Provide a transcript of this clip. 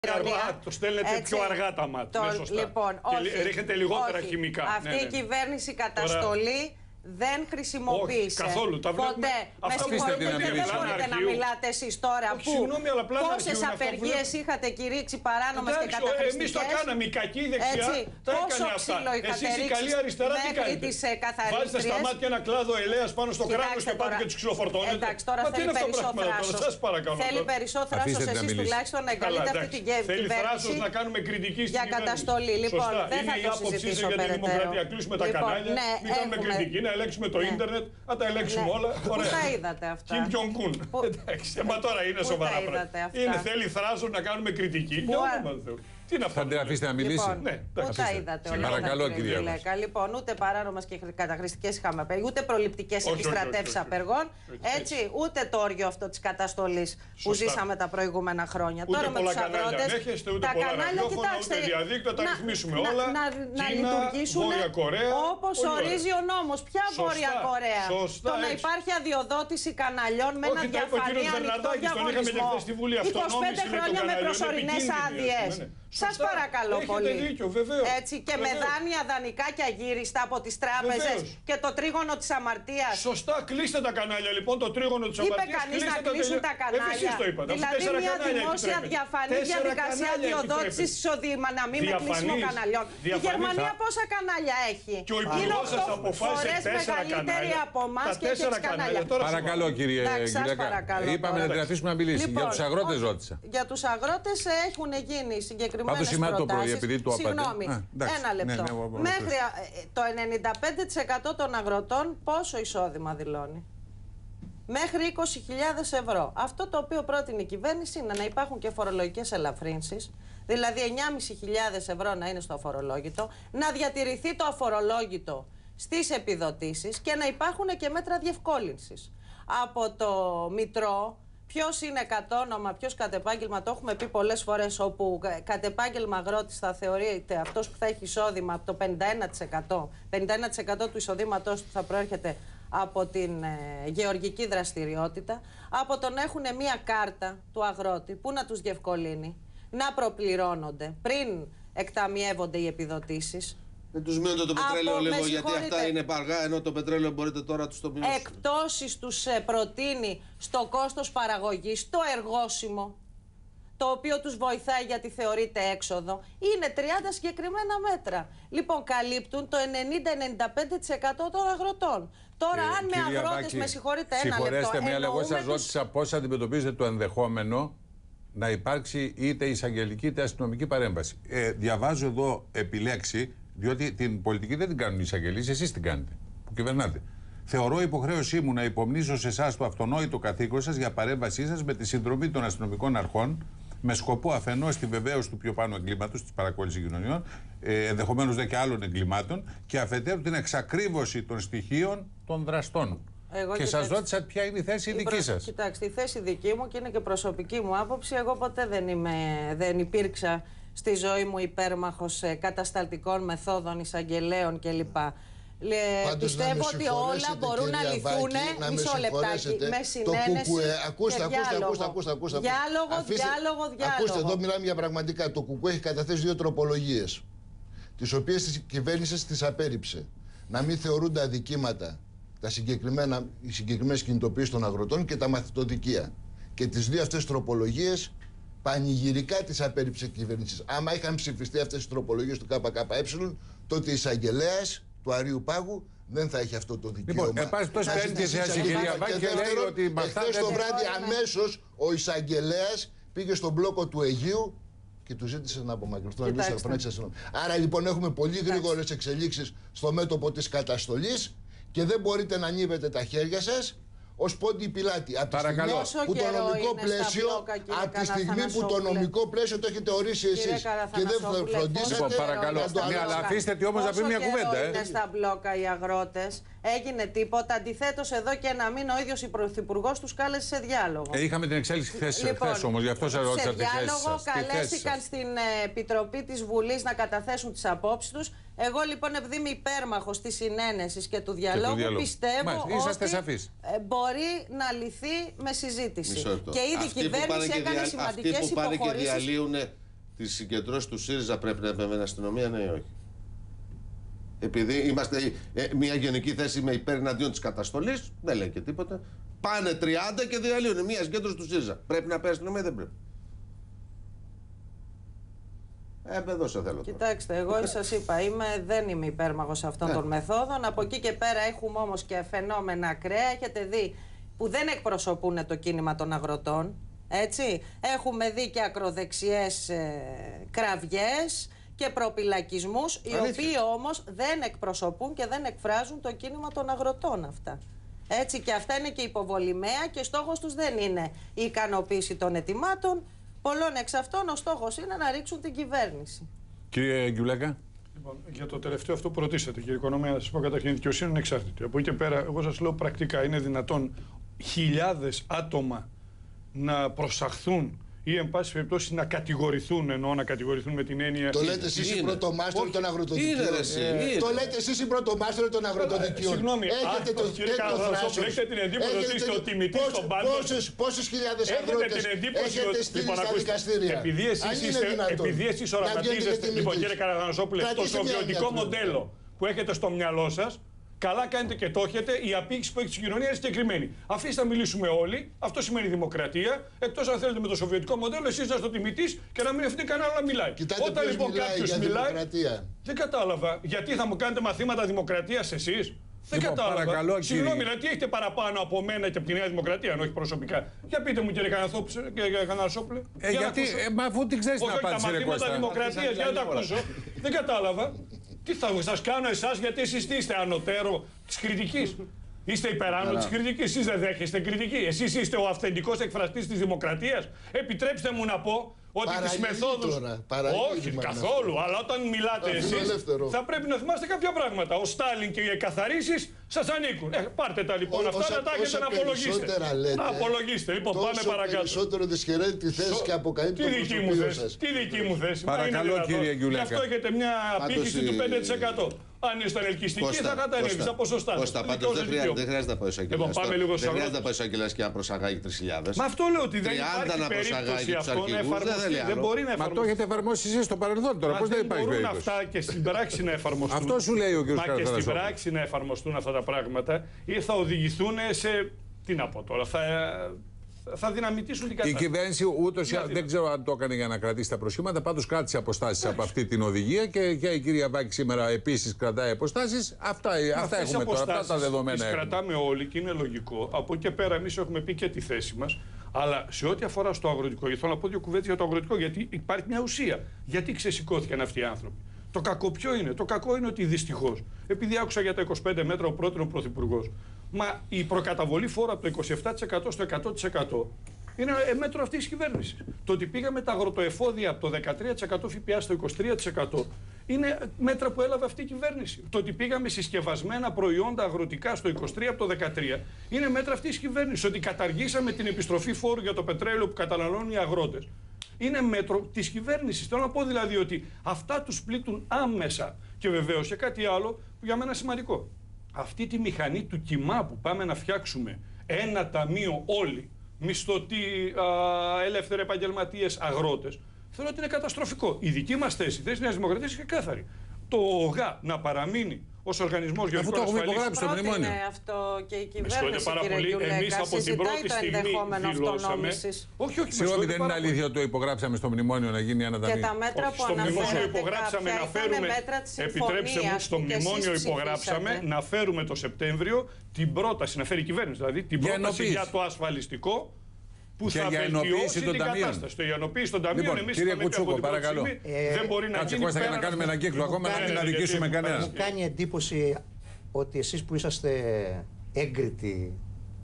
Το στέλνετε πιο αργά τα μάτια. Λοιπόν, και ρίχνετε λιγότερα χημικά. Αυτή η κυβέρνηση καταστολή δεν χρησιμοποίησε. Όχι, καθόλου. Τα ποτέ. Με συγχωρείτε, δεν μπορείτε να μιλάτε εσείς τώρα που πόσες απεργίες είχατε κηρύξει παράνομες και καταχρηστικές. Εμείς το κάναμε, η κακή δεξιά τα έκανε αυτά. Εσείς η καλή αριστερά τι κάνετε? Βάζετε στα μάτια ένα κλάδο ελέας πάνω στο κράνος και πάτε και τους ξυλοφορτώνετε. Εντάξει, τώρα θέλει περισσό θράσος. Θέλει περισσό θράσος εσείς τουλάχιστον να εγκαλείτε αυτή την κυβέρνηση. Θέλει θράσος να κάνουμε κριτική στην για καταστολή. Λοιπόν, δεν θα το συζητήσω περαιτέρω. Κλείσουμε τα κανάλια, μην κάνουμε κριτική. Να ελέγξουμε το ίντερνετ, να τα ελέγξουμε όλα. Πού τα είδατε αυτά? Κιμ Τζονγκ Ουν. Εντάξει, μα τώρα είναι σοβαρά πράγματα. Θέλει θράσος να κάνουμε κριτική. Τι να θα την αφήσετε να μιλήσει? Λοιπόν, ναι, πού τα είδατε όλα? Παρακαλώ, κυρία. Λοιπόν, ούτε παράνομες και καταχρηστικές είχαμε απεργίες, ούτε προληπτικές επιστρατεύσεις απεργών, έτσι, ούτε το όργιο αυτό της καταστολής που ζήσαμε τα προηγούμενα χρόνια. Ούτε τώρα με τους αγρότες, τα κανάλια, κοιτάξτε, ούτε διαδίκτυο, τα ρυθμίσουμε όλα. Να λειτουργήσουν όπως ορίζει ο νόμος. Ποια Βόρεια Κορέα? Το να υπάρχει αδειοδότηση καναλιών με ένα διαφανή ανοιχτό διαγωνισμό. 25 χρόνια με προσωρινές άδειες. Σας παρακαλώ πολύ. Δίκιο, βεβαίως. Έτσι, και με δάνεια δανεικά και αγύριστα από τις τράπεζες και το τρίγωνο της αμαρτίας. Σωστά, κλείστε τα κανάλια λοιπόν, το τρίγωνο της αμαρτίας. Είπε κανείς να κλείσουν τα κανάλια? Εσείς το είπατε. Δηλαδή μια δημόσια διαφανή διαδικασία διοδότησης εισοδήμα, να μην με κλείσιμο καναλιών. Η Γερμανία πόσα κανάλια έχει? Και ο υπουργός σας αποφάσισε 4 μεγαλύτερη από εμάς και έχει κανάλια. Παρακαλώ, κύριε Γυλακά. Είπαμε να την αφήσουμε να μιλήσει. Για τους αγρότες ρώτησα. Για τους αγρότες έχουν γίνει συγκεκριμένες προτάσεις. Συγγνώμη, ένα λεπτό. Μέχρι το 95% των αγροτών πόσο εισόδημα δηλώνει? Μέχρι 20.000 ευρώ. Αυτό το οποίο πρότεινε η κυβέρνηση είναι να υπάρχουν και φορολογικές ελαφρύνσεις, δηλαδή 9.500 ευρώ να είναι στο αφορολόγητο, να διατηρηθεί το αφορολόγητο στις επιδοτήσεις και να υπάρχουν και μέτρα διευκόλυνσης. Από το Μητρό, ποιος είναι κατ' όνομα, ποιος κατ' επάγγελμα, το έχουμε πει πολλές φορές, όπου κατ' επάγγελμα αγρότης θα θεωρείται αυτός που θα έχει εισόδημα από το 51%. 51% του εισοδήματός του θα προέρχεται από την γεωργική δραστηριότητα, από το να έχουν μία κάρτα του αγρότη που να τους διευκολύνει, να προπληρώνονται πριν εκταμιεύονται οι επιδοτήσεις. Δεν τους μείνονται το πετρέλαιο λίγο, γιατί αυτά είναι αργά, ενώ το πετρέλαιο μπορείτε τώρα τους το μείνετε. Εκπτώσεις τους προτείνει στο κόστος παραγωγής, το εργόσιμο, το οποίο τους βοηθάει γιατί θεωρείται έξοδο. Είναι 30 συγκεκριμένα μέτρα. Λοιπόν, καλύπτουν το 90-95% των αγροτών. Τώρα, αν με αγρότες, με συγχωρείτε, ένα λεπτό. Συγχωρέστε με, αλλά εγώ σας ρώτησα πώς αντιμετωπίζετε το ενδεχόμενο να υπάρξει είτε εισαγγελική είτε αστυνομική παρέμβαση. Διαβάζω εδώ επιλέξει. Διότι την πολιτική δεν την κάνουν οι εισαγγελείς, εσείς την κάνετε, που κυβερνάτε. Θεωρώ υποχρέωσή μου να υπομνήσω σε εσάς το αυτονόητο καθήκον σας για παρέμβασή σας με τη συνδρομή των αστυνομικών αρχών, με σκοπό αφενός τη βεβαίωση του πιο πάνω εγκλήματος, της παρακόλλησης κοινωνιών, ενδεχομένως δε και άλλων εγκλημάτων, και αφετέρου την εξακρίβωση των στοιχείων των δραστών. Και σας ρώτησα ποια είναι η θέση δική σας. Κοιτάξτε, η θέση δική μου, και είναι και προσωπική μου άποψη, εγώ ποτέ δεν υπήρξα στη ζωή μου υπέρμαχος κατασταλτικών μεθόδων, εισαγγελέων κλπ. Πιστεύω ότι όλα μπορούν να λυθούν, μισό λεπτάκι, με συνένεση και διάλογο. Διάλογο. Ακούστε, εδώ μιλάμε για πραγματικά. Το ΚΚ έχει καταθέσει 2 τροπολογίες, τις οποίες η κυβέρνηση τις απέρριψε. Να μην θεωρούνται αδικήματα οι συγκεκριμένες κινητοποιήσεις των αγροτών και τα μαθητοδικεία. Και τις 2 αυτές τροπολογίες πανηγυρικά τις απέρριψε η κυβέρνηση. Άμα είχαν ψηφιστεί αυτές τις τροπολογίες του ΚΚΕ, τότε η εισαγγελέας του Αρείου Πάγου δεν θα έχει αυτό το δικαίωμα. Λοιπόν, παίρνει και η κυρία Βάκη και λέει ότι εχθές το βράδυ αμέσως ο εισαγγελέας πήγε στον μπλόκο του Αιγείου και του ζήτησε να απομακρυνθούν. Άρα λοιπόν έχουμε πολύ γρήγορες εξελίξεις στο μέτωπο της καταστολής και δεν μπορείτε να ανοίγετε τα χέρια σας ως πόντι πιλάτη. Από τη στιγμή που το νομικό πλαίσιο, από τη στιγμή που το νομικό πλαίσιο το έχετε ορίσει εσείς και δεν φροντίσατε. Λοιπόν, παρακαλώ. Ναι, αλλά αφήστε τη όμως να πει μια κουβέντα. Είναι στα μπλόκα οι αγρότες. Έγινε τίποτα. Αντιθέτως, εδώ και ένα μήνα ο ίδιος η Πρωθυπουργός τους κάλεσε σε διάλογο. Είχαμε την εξέλιξη χθες όμως, γι' αυτό σας ρώτησα τη θέση σας. Σε διάλογο καλέστηκαν στην Επιτροπή της Βουλής να καταθέσουν τις απόψεις τους. Εγώ λοιπόν, επειδή είμαι υπέρμαχος της συνένεσης και του διαλόγου, πιστεύω ότι μπορεί να λυθεί με συζήτηση. Και ήδη η κυβέρνηση έκανε σημαντικές υποχωρήσεις. Αυτοί που πάνε και διαλύουν τις συγκεντρώσεις του ΣΥΡΙΖΑ πρέπει να επέμβει η αστυνομία, ναι ή όχι? Επειδή είμαστε μια γενική θέση με υπέρ εναντίον της καταστολής, δεν λέει και τίποτα. Πάνε 30 και διαλύουν μια συγκέντρωση του ΣΥΡΙΖΑ. Πρέπει να πει η αστυνομία ή δεν πρέπει? Εδώ σε θέλω. Κοιτάξτε, εγώ σας είπα, δεν είμαι υπέρμαχος αυτών των μεθόδων. Από εκεί και πέρα έχουμε όμως και φαινόμενα ακραία. Έχετε δει που δεν εκπροσωπούν το κίνημα των αγροτών. Έτσι. Έχουμε δει και ακροδεξιές κραυγές και προπυλακισμούς, οι οποίοι όμως δεν εκπροσωπούν και δεν εκφράζουν το κίνημα των αγροτών αυτά. Έτσι, και αυτά είναι και υποβολημαία και στόχος τους δεν είναι η ικανοποίηση των αιτημάτων. Πολλών εξ αυτών ο στόχος είναι να ρίξουν την κυβέρνηση. Κύριε Γκιουλέκα. Λοιπόν, για το τελευταίο αυτό που ρωτήσατε, κύριε Οικονομία, να σας πω καταρχήν, η δικαιοσύνη είναι εξάρτητη. Από εκεί και πέρα, εγώ σας λέω πρακτικά, είναι δυνατόν χιλιάδες άτομα να προσαχθούν ή εν πάση περιπτώσει να κατηγορηθούν, εννοώ να κατηγορηθούν με την έννοια. Το λέτε εσείς οι πρωτομάστοροι των αγροτοδικείων. Το λέτε εσείς οι πρωτομάστοροι των αγροτοδικείων. Συγγνώμη, έχετε το θράσος. Έχετε την εντύπωση ότι είστε ο τιμητής των πάντων. Πόσους χιλιάδες αγρότες έχετε στείλει στα δικαστήρια? Επειδή εσείς οραματίζεστε, λοιπόν κύριε Καραγανασόπουλε, το σοβιετικό μοντέλο που έχετε στο μυαλό σας, καλά κάνετε και το έχετε. Η απήξη που έχει στην κοινωνία είναι συγκεκριμένη. Αφήστε να μιλήσουμε όλοι. Αυτό σημαίνει δημοκρατία. Εκτός αν θέλετε με το σοβιετικό μοντέλο, εσείς να είστε τιμητής και να μην αφήνετε κανένα να μιλάει. Κοιτάτε, όταν λοιπόν κάποιος μιλάει. Δημοκρατία. Δεν κατάλαβα. Γιατί θα μου κάνετε μαθήματα δημοκρατίας εσείς? Δεν κατάλαβα. Παρακαλώ, συγγνώμη, δηλαδή τι έχετε παραπάνω από μένα και από τη Νέα Δημοκρατία, αν όχι προσωπικά? Για πείτε μου, κύριε Κανασόπουλε. Γιατί, αφού την ξέρεις να απάντησε, τα μαθήματα δημοκρατίας, για να τα ακούσω. Δεν κατάλαβα. Τι θα σας κάνω εσάς, γιατί εσείς τι είστε, ανωτέρω της κριτικής? Είστε υπεράνω της κριτικής, εσείς δεν δέχεστε κριτική? Εσείς είστε ο αυθεντικός εκφραστής της δημοκρατίας? Επιτρέψτε μου να πω ότι τις μεθόδους. Όχι καθόλου, αλλά όταν μιλάτε εσείς θα πρέπει να θυμάστε κάποια πράγματα. Ο Στάλιν και οι εκαθαρίσεις σας ανήκουν. Πάρτε τα λοιπόν αυτά, να τα έχετε να απολογίσετε. Να απολογίσετε. Λοιπόν, πάμε παρακάτω. Περισσότερο δυσχεραίνει τη θέση και αποκαλύπτει το προσωπείο σας. Τι δική μου θέση? Παρακαλώ, κύριε Γκιουλέκα. Γι' αυτό έχετε μια απήχηση του 5%. Αν ήσταν ελκυστική, θα κατανέβει στα ποσοστά. Κώστα, πάντως δεν χρειάζεται να πάει ο Εισαγγελέας. Δεν χρειάζεται να πάει ο Εισαγγελέας και να προσαγάγει 3.000. Μα αυτό λέω ότι δεν υπάρχει περίπτωση αυτό να εφαρμοστεί. Δεν μπορεί να εφαρμοστεί. Μα το έχετε εφαρμόσει εσείς στο παρελθόν τώρα. Πώς δεν υπάρχει περίπτωση? Μπορούν αυτά και στην πράξη να εφαρμοστούν. Αυτό σου λέει ο κ. Καραγανασόπουλος. Μα και στην πράξη να εφαρμοστούν αυτά τα πράγματα ή θα οδηγηθούν σε. Τι να πω τώρα, θα δυναμητήσουν την κατάσταση. Η κυβέρνηση ούτως ή άλλως δεν ξέρω αν το έκανε για να κρατήσει τα προσχήματα. Πάντως κράτησε αποστάσεις από αυτή την οδηγία και η κυρία Βάκη σήμερα επίσης κρατάει αποστάσεις. Αυτά έχουμε τώρα. Αυτά τα δεδομένα έχουμε. Τις κρατάμε όλοι και είναι λογικό. Από εκεί και πέρα, εμείς έχουμε πει και τη θέση μας. Αλλά σε ό,τι αφορά στο αγροτικό, γιατί θέλω να πω δύο κουβέντες για το αγροτικό, γιατί υπάρχει μια ουσία. Γιατί ξεσηκώθηκαν αυτοί οι άνθρωποι? Το κακό ποιο είναι? Το κακό είναι ότι δυστυχώς, επειδή άκουσα για τα 25 μέτρα ο πρώτος πρωθυπουργός, μα η προκαταβολή φόρου από το 27% στο 100% είναι μέτρο αυτής της κυβέρνησης. Το ότι πήγαμε τα αγροτοεφόδια από το 13% ΦΠΑ στο 23% είναι μέτρα που έλαβε αυτή η κυβέρνηση. Το ότι πήγαμε συσκευασμένα προϊόντα αγροτικά στο 23% από το 13% είναι μέτρα αυτής της κυβέρνησης. Ότι καταργήσαμε την επιστροφή φόρου για το πετρέλαιο που καταναλώνουν οι αγρότες είναι μέτρο της κυβέρνησης. Θέλω να πω δηλαδή ότι αυτά τους πλήττουν άμεσα. Και βεβαίως και κάτι άλλο που για μένα σημαντικό. Αυτή τη μηχανή του κοιμά που πάμε να φτιάξουμε ένα ταμείο όλοι, μισθωτοί, ελεύθεροι επαγγελματίες, αγρότες, θέλω ότι είναι καταστροφικό. Η δική μας θέση, η θέση της Νέας Δημοκρατίας είναι ξεκάθαρη. Το ΟΓΑ να παραμείνει ως οργανισμός γεωργικών ασφαλής. Αυτό το έχουμε υπογράψει στο μνημόνιο. Είναι αυτό και η κυβέρνηση, πάρα πολύ. Εμείς από την πρώτη στιγμή δηλώσαμε. Όχι, συγγνώμη, δεν είναι αλήθεια ότι το υπογράψαμε στο μνημόνιο να γίνει ένα ταμείο? Και τα μέτρα που στο μνημόνιο υπογράψαμε να φέρουμε. Επιτρέψτε μου, στο μνημόνιο υπογράψαμε να φέρουμε το Σεπτέμβριο την πρόταση, να φέρει η κυβέρνηση δηλαδή την πρόταση για το ασφαλιστικό. Που και θα για βελτιώσει την κατάσταση. Το ενοποίηση των ταμείων, εμείς κύριε Κουτσούκο, παρακαλώ. Δεν μπορεί να γίνει. Κάτσε να κάνουμε έναν κύκλο ακόμα, να μην αδικήσουμε κανέναν. Μου κάνει εντύπωση ότι εσείς που είσαστε έγκριτοι